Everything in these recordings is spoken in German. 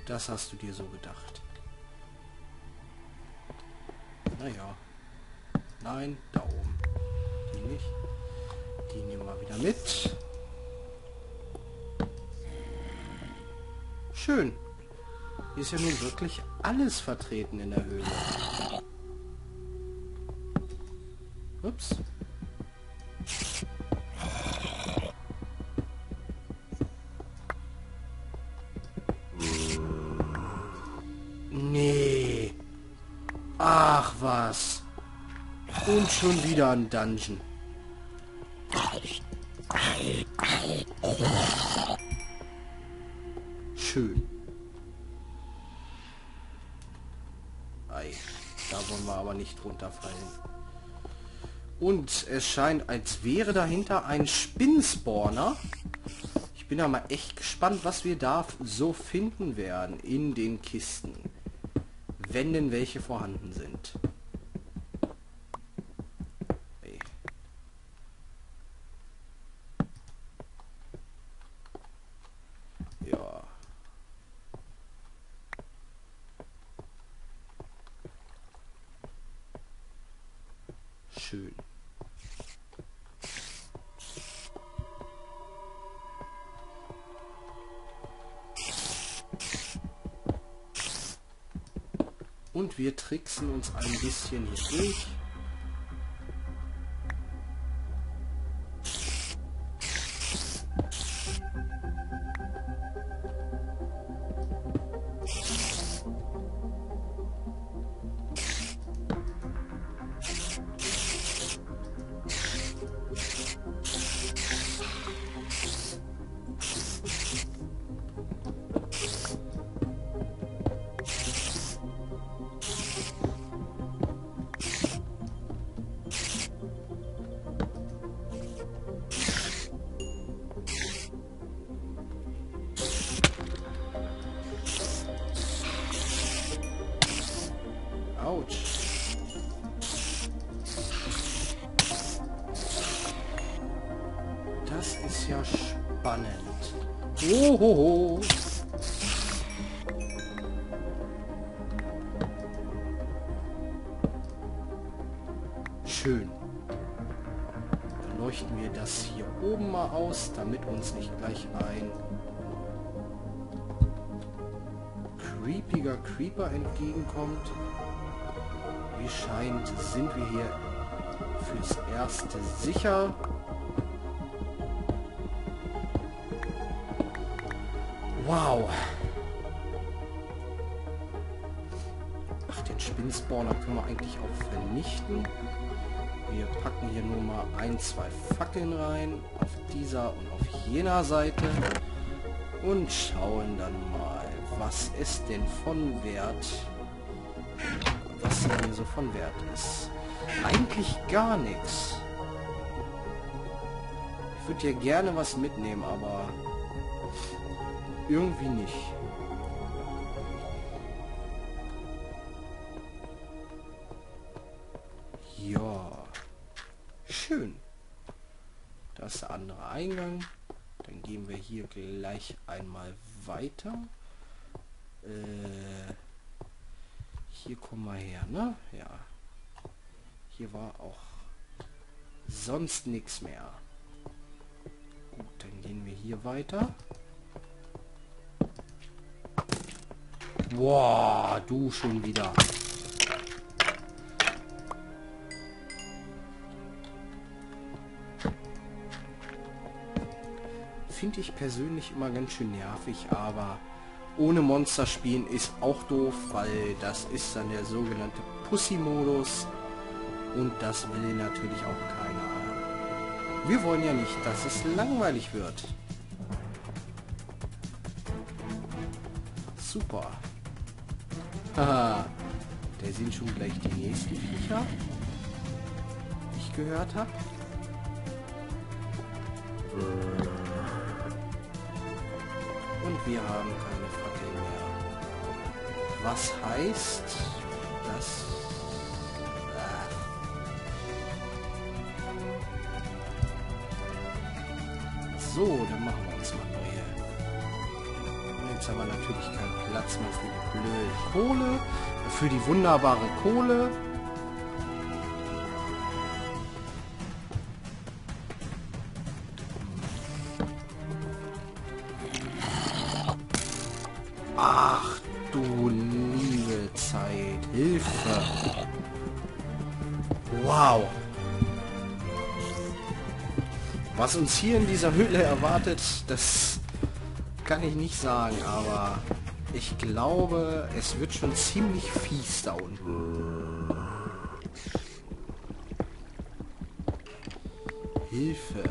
Das hast du dir so gedacht. Naja. Nein, da oben. Die nicht. Die nehmen wir wieder mit. Schön. Hier ist ja nun wirklich alles vertreten in der Höhle. Ups. Nee. Ach was. Und schon wieder ein Dungeon. Schön. Ei, da wollen wir aber nicht runterfallen. Und es scheint, als wäre dahinter ein Spinnspawner. Ich bin ja mal echt gespannt, was wir da so finden werden in den Kisten. Wenn denn welche vorhanden sind. Hey. Ja. Schön. Und wir tricksen uns ein bisschen hier durch. Autsch. Das ist ja spannend. Ohoho. Schön. Dann leuchten wir das hier oben mal aus, damit uns nicht gleich ein creepiger Creeper entgegenkommt. Wie scheint, sind wir hier fürs Erste sicher. Wow. Ach, den Spinnspawner können wir eigentlich auch vernichten. Wir packen hier nur mal 1, 2 Fackeln rein. Auf dieser und auf jener Seite. Und schauen dann mal, was es denn von Wert hier so von Wert ist. Eigentlich gar nichts. Ich würde hier gerne was mitnehmen, aber irgendwie nicht. Ja. Schön. Das ist der andere Eingang. Dann gehen wir hier gleich einmal weiter. Hier kommen wir her, ne? Ja. Hier war auch sonst nichts mehr. Gut, dann gehen wir hier weiter. Boah, du schon wieder. Finde ich persönlich immer ganz schön nervig, aber ohne Monster spielen ist auch doof, weil das ist dann der sogenannte Pussy-Modus und das will natürlich auch keiner. Wir wollen ja nicht, dass es langweilig wird. Super. Haha, da sind schon gleich die nächsten Viecher, die ich gehört habe. Und wir haben keine Fackeln mehr. Was heißt, dass... So, dann machen wir uns mal neue. Jetzt aber natürlich keinen Platz mehr für die blöde Kohle. Für die wunderbare Kohle. Ach du liebe Zeit. Hilfe. Wow. Was uns hier in dieser Höhle erwartet, das kann ich nicht sagen, aber ich glaube, es wird schon ziemlich fies da unten. Hilfe.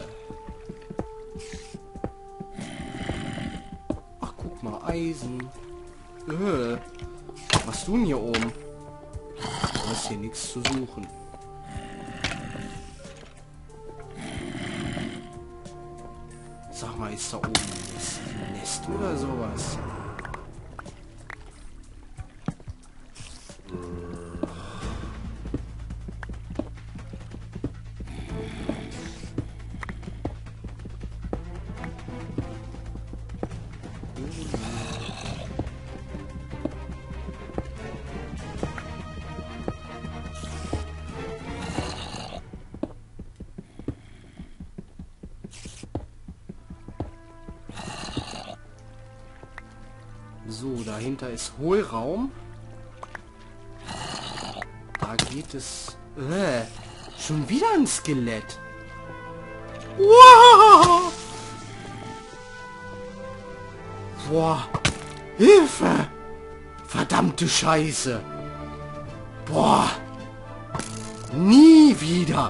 Ach, guck mal, Eisen. Was tun hier oben? Du hast hier nichts zu suchen. Sag mal, ist da oben ein Nest oder sowas? So, dahinter ist Hohlraum. Da geht es... schon wieder ein Skelett. Wow! Boah. Hilfe! Verdammte Scheiße. Boah. Nie wieder.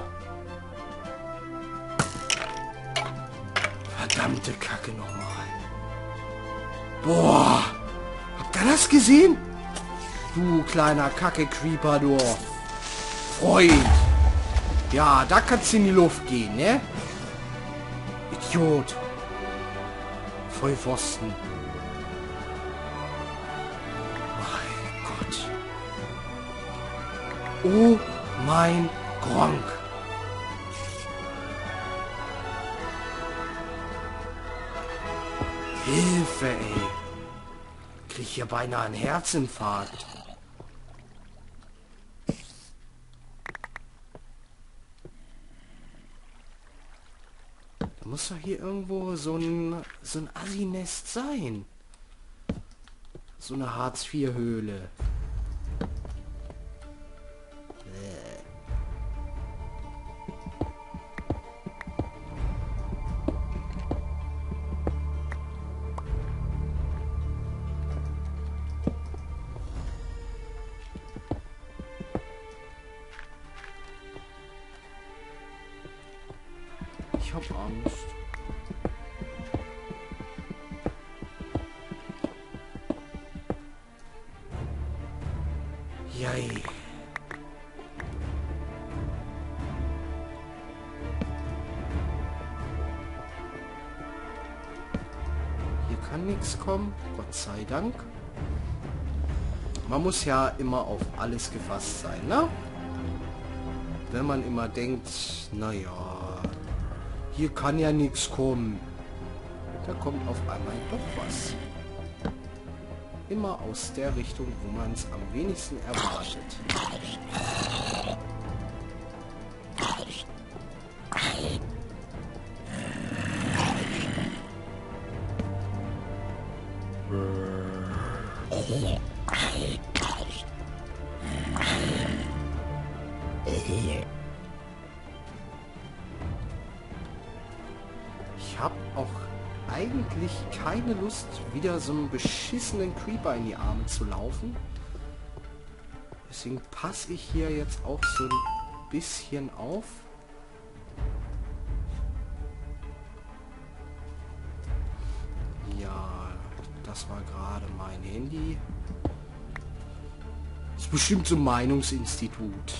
Verdammte Kacke nochmal. Boah. Habt ihr das gesehen? Du kleiner Kacke-Creeper, du. Freund. Ja, da kannst du in die Luft gehen, ne? Idiot. Vollpfosten. Mein Gott. Oh mein Gronk. Hilfe, ey. Krieg hier beinahe einen Herzinfarkt. Da muss doch hier irgendwo so ein Assi-Nest sein. So eine Hartz-IV-Höhle. Ich hab Angst. Jei. Hier kann nichts kommen, Gott sei Dank. Man muss ja immer auf alles gefasst sein, ne? Wenn man immer denkt, naja, hier kann ja nichts kommen. Da kommt auf einmal doch was. Immer aus der Richtung, wo man es am wenigsten erwartet. Ich habe auch eigentlich keine Lust, wieder so einen beschissenen Creeper in die Arme zu laufen. Deswegen passe ich hier jetzt auch so ein bisschen auf. Ja, das war gerade mein Handy. Ist bestimmt so ein Meinungsinstitut.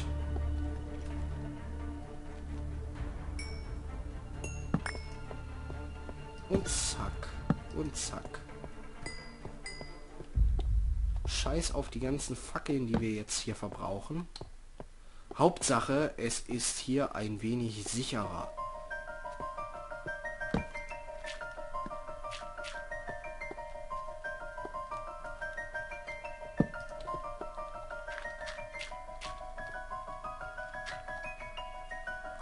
Und zack. Und zack. Scheiß auf die ganzen Fackeln, die wir jetzt hier verbrauchen. Hauptsache, es ist hier ein wenig sicherer.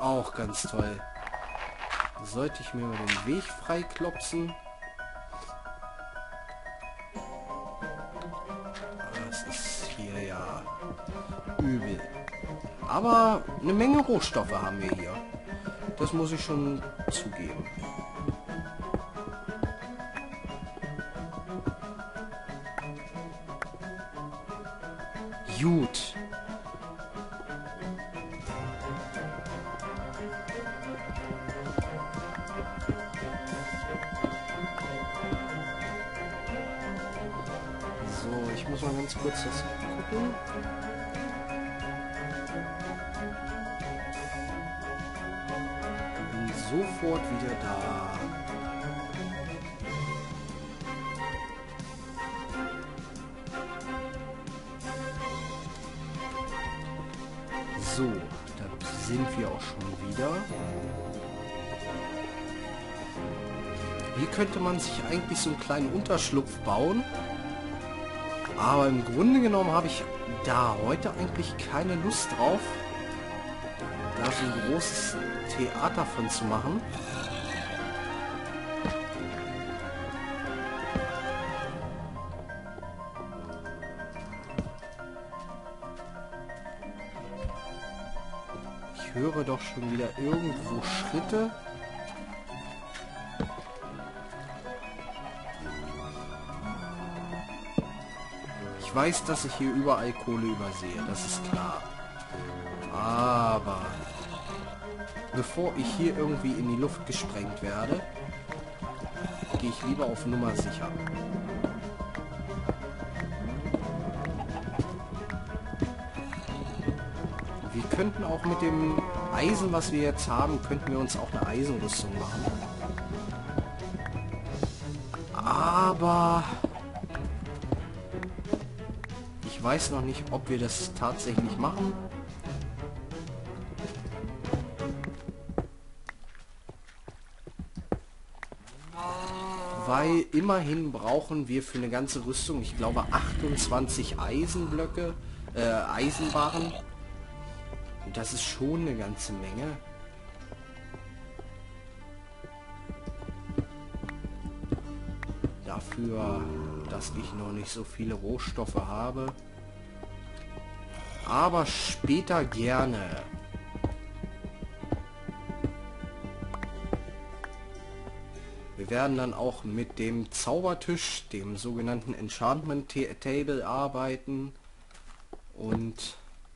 Auch ganz toll. Sollte ich mir mal den Weg freiklopsen. Das ist hier ja übel. Aber eine Menge Rohstoffe haben wir hier. Das muss ich schon zugeben. Gut. So, ich muss mal ganz kurz das gucken. Bin sofort wieder da. So, da sind wir auch schon wieder. Hier könnte man sich eigentlich so einen kleinen Unterschlupf bauen. Aber im Grunde genommen habe ich da heute eigentlich keine Lust drauf, da so ein großes Theater von zu machen. Ich höre doch schon wieder irgendwo Schritte. Ich weiß, dass ich hier überall Kohle übersehe, das ist klar. Aber bevor ich hier irgendwie in die Luft gesprengt werde, gehe ich lieber auf Nummer sicher. Wir könnten auch mit dem Eisen, was wir jetzt haben, könnten wir uns auch eine Eisenrüstung machen. Aber ich weiß noch nicht, ob wir das tatsächlich machen. Weil immerhin brauchen wir für eine ganze Rüstung, ich glaube 28 Eisenblöcke, Eisenbarren. Und das ist schon eine ganze Menge. Dafür, dass ich noch nicht so viele Rohstoffe habe. Aber später gerne. Wir werden dann auch mit dem Zaubertisch, dem sogenannten Enchantment Table, arbeiten. Und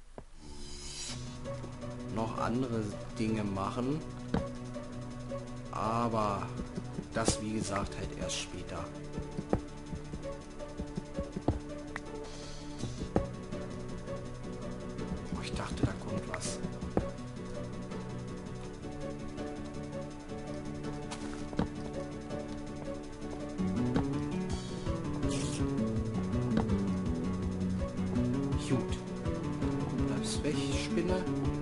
noch andere Dinge machen. Aber das, wie gesagt, halt erst später. Ich dachte, da kommt was. Gut. Bleibst weg, Spinne.